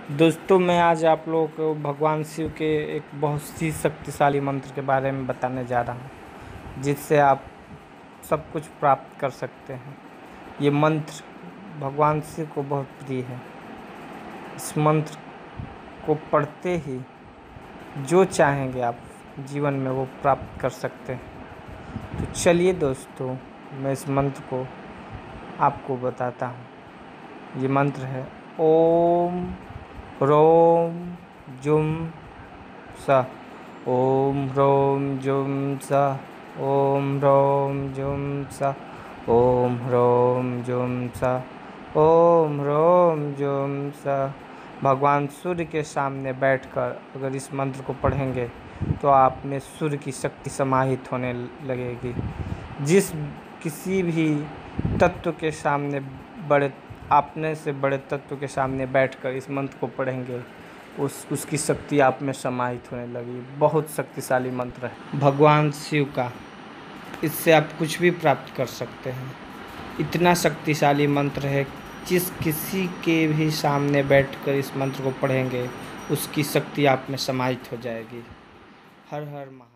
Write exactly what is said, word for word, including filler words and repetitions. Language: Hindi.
दोस्तों मैं आज आप लोगों को भगवान शिव के एक बहुत ही शक्तिशाली मंत्र के बारे में बताने जा रहा हूँ, जिससे आप सब कुछ प्राप्त कर सकते हैं। ये मंत्र भगवान शिव को बहुत प्रिय है। इस मंत्र को पढ़ते ही जो चाहेंगे आप जीवन में वो प्राप्त कर सकते हैं। तो चलिए दोस्तों, मैं इस मंत्र को आपको बताता हूँ। ये मंत्र है ओम ह्रोम जुम सः। ओम ह्रोम जुम सः। ओम ह्रोम जुम सः। ओम ह्रोम जुम सः। ओम ह्रोम जुम सः। भगवान सूर्य के सामने बैठकर अगर इस मंत्र को पढ़ेंगे तो आप में सूर्य की शक्ति समाहित होने लगेगी। जिस किसी भी तत्व के सामने बड़े अपने से बड़े तत्व के सामने बैठकर इस मंत्र को पढ़ेंगे, उस उसकी शक्ति आप में समाहित होने लगी। बहुत शक्तिशाली मंत्र है भगवान शिव का। इससे आप कुछ भी प्राप्त कर सकते हैं। इतना शक्तिशाली मंत्र है, जिस किसी के भी सामने बैठकर इस मंत्र को पढ़ेंगे उसकी शक्ति आप में समाहित हो जाएगी। हर हर महादेव।